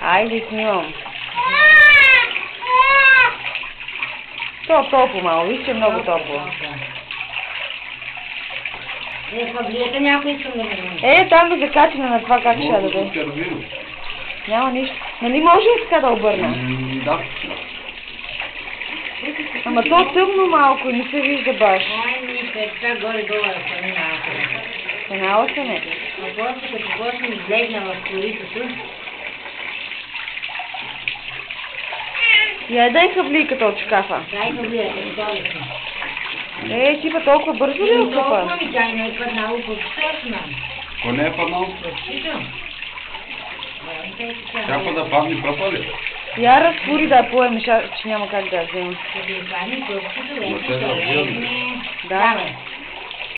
Айде, снимам. То топло малко, вижте, много топло. Каблията някой искам да видим. Там да закачим на това как ще даде. Няма нищо. Нали може ли така да обърна? Да. Ама то тъмно малко, не се вижда баш. Ай, ми така горе-долу да се минава. Канала се не. А после като почнем излезна в коритото. Я дай хавлийката от шкафа. Дай каблията, готови сме. Типа толкова бързо ли откъпа? Толкова ми тя не е паднало по точно. Ако не е паднал, трябва да падне пъпа ли? Я разтвори да я поемеш, че няма как да я взема. Къде падне пъпкото, Но те вече да ще вземем. легне. Да.